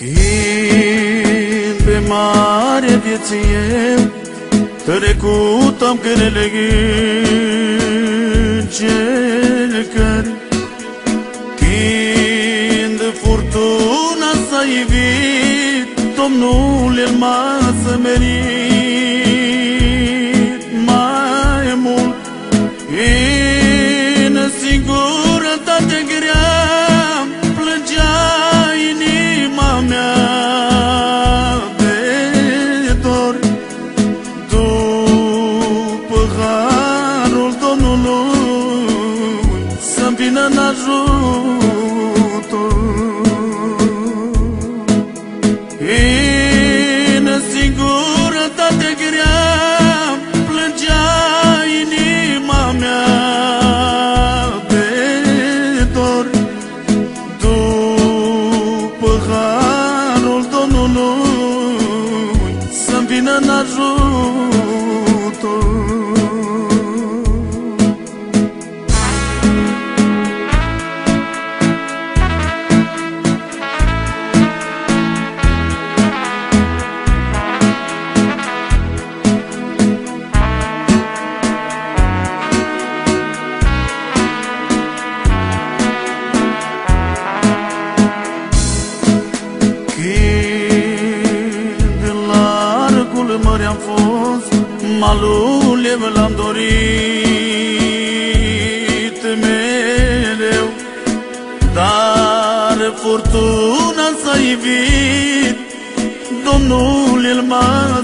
Când pe mare vieții eu trecut am grele încercări, când furtuna s-a ivit, Domnul El m-a smerit mai mult. În singurătate grea plângea inima mea de dor, după harul Domnului să-mi vină în ajutor. În singurătate grea plângea inima mea de dor, după harul Domnului să-mi vină în ajutor. Mări am fost, malul eu l-am dorit mereu, dar furtuna s-a ivit, Domnul El m-a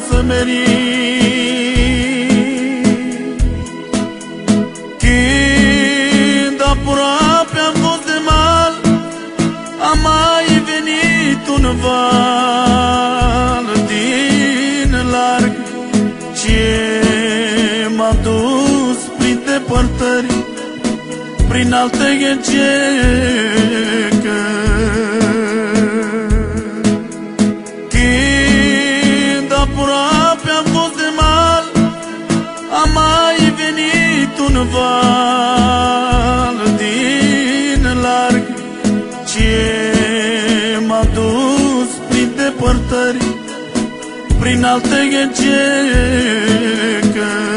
smerit. Când aproape am fost de mal, a mai venit un val din larg ce m-a dus prin depărtări, prin alte încercări. Când aproape am fost de mal, a mai venit un val din larg ce m-a dus prin depărtări, prin alte încercări.